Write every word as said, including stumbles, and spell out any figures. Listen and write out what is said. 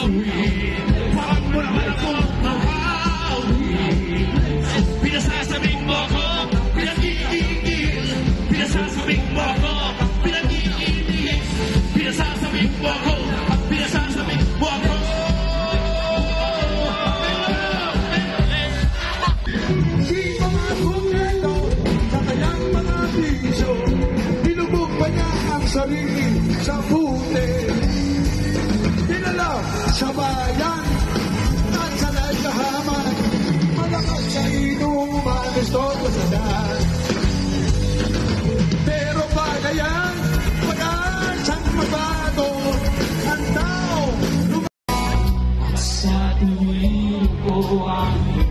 Wag mo naman akong mahawin. Pinasasabing mo ako, pinag-iigil. Pinasasabing mo ako, pinag-iigil. Pinasasabing mo ako, pinasasabing mo ako. Di mga kongredo sa kanyang mga bisyo, binubog pa niya ang sarili sa buti. Dinala sa bayan at sa nagkahaman, malakas sa inuman, gusto ko sa daan. Pero pagayan, pag-asang mabago, ang tao sa tuwing ko ang